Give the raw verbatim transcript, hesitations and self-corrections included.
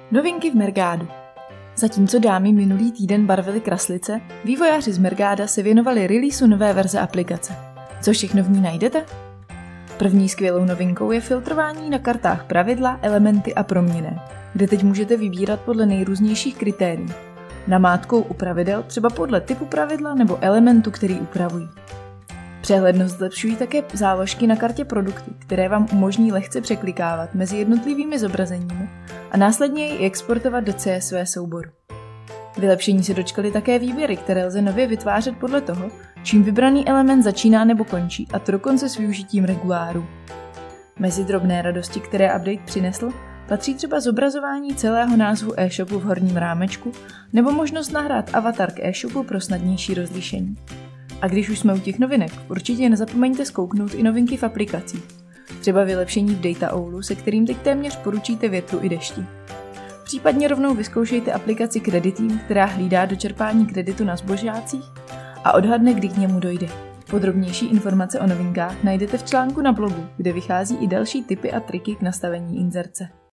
Novinky v Mergádu. Zatímco dámy minulý týden barvily kraslice, vývojáři z Mergáda se věnovali releaseu nové verze aplikace. Co všechno v ní najdete? První skvělou novinkou je filtrování na kartách pravidla, elementy a proměnné, kde teď můžete vybírat podle nejrůznějších kritérií. Namátkou u pravidel třeba podle typu pravidla nebo elementu, který upravují. Přehlednost zlepšují také záložky na kartě produkty, které vám umožní lehce překlikávat mezi jednotlivými zobrazeními a následně jej exportovat do C S V souboru. Vylepšení se dočkaly také výběry, které lze nově vytvářet podle toho, čím vybraný element začíná nebo končí, a to dokonce s využitím reguláru. Mezi drobné radosti, které update přinesl, patří třeba zobrazování celého názvu e-shopu v horním rámečku nebo možnost nahrát avatar k e-shopu pro snadnější rozlišení. A když už jsme u těch novinek, určitě nezapomeňte zkouknout i novinky v aplikacích. Třeba vylepšení v Data Owlu, se kterým teď téměř poručíte větru i dešti. Případně rovnou vyzkoušejte aplikaci Crediteam, která hlídá dočerpání kreditu na zbožácích a odhadne, kdy k němu dojde. Podrobnější informace o novinkách najdete v článku na blogu, kde vychází i další tipy a triky k nastavení inzerce.